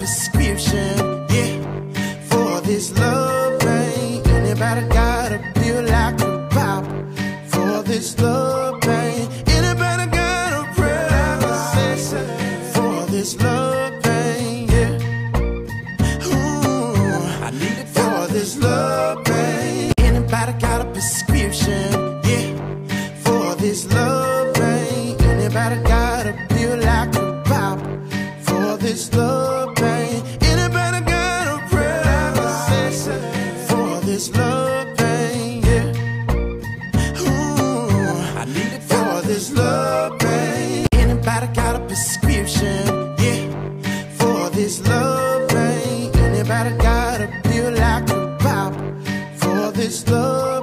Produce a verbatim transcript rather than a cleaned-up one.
prescription, yeah, for this love pain. Anybody got a pill like a pop for this love pain? Anybody got a prayer like a session for this love pain? Yeah, ooh, I need it for this love pain. Anybody got a prescription, yeah, for this love pain? Anybody got a pill like a pop for this love pain? Anybody got a prayer like a session for this love pain? Yeah, ooh, I need it for this love pain. Anybody got a prescription, yeah, for this love pain? Anybody got a pill like a pop for this love